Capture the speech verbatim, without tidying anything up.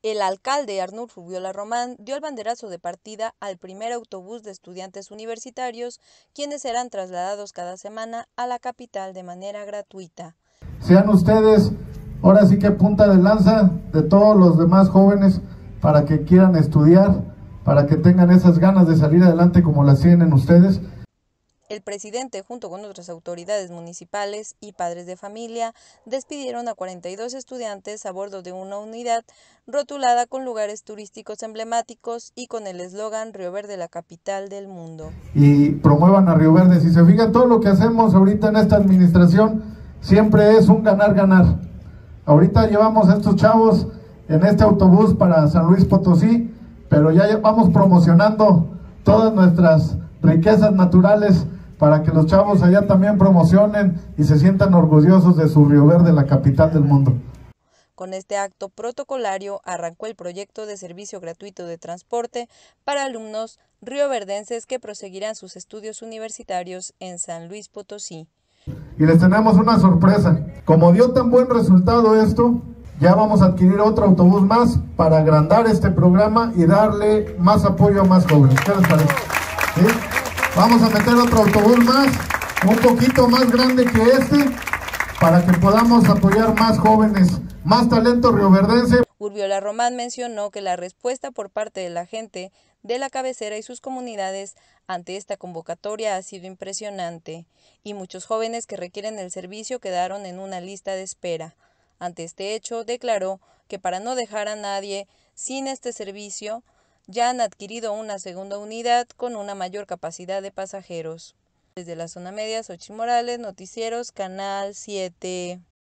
El alcalde Arnulfo Urviola Román dio el banderazo de partida al primer autobús de estudiantes universitarios, quienes serán trasladados cada semana a la capital de manera gratuita. Sean ustedes, ahora sí que punta de lanza de todos los demás jóvenes para que quieran estudiar, para que tengan esas ganas de salir adelante como las tienen ustedes. El presidente, junto con otras autoridades municipales y padres de familia, despidieron a cuarenta y dos estudiantes a bordo de una unidad rotulada con lugares turísticos emblemáticos y con el eslogan Río Verde, la capital del mundo. Y promuevan a Río Verde. Si se fijan, todo lo que hacemos ahorita en esta administración siempre es un ganar-ganar. Ahorita llevamos a estos chavos en este autobús para San Luis Potosí, pero ya vamos promocionando todas nuestras riquezas naturales para que los chavos allá también promocionen y se sientan orgullosos de su Río Verde, la capital del mundo. Con este acto protocolario arrancó el proyecto de servicio gratuito de transporte para alumnos rioverdenses que proseguirán sus estudios universitarios en San Luis Potosí. Y les tenemos una sorpresa. Como dio tan buen resultado esto, ya vamos a adquirir otro autobús más para agrandar este programa y darle más apoyo a más jóvenes. ¿Qué les parece? ¿Sí? Vamos a meter otro autobús más, un poquito más grande que este, para que podamos apoyar más jóvenes, más talento rioverdense. Urviola Román mencionó que la respuesta por parte de la gente de la cabecera y sus comunidades ante esta convocatoria ha sido impresionante, y muchos jóvenes que requieren el servicio quedaron en una lista de espera. Ante este hecho, declaró que para no dejar a nadie sin este servicio, ya han adquirido una segunda unidad con una mayor capacidad de pasajeros. Desde la zona media, Xochitl Morales, Noticieros, Canal siete.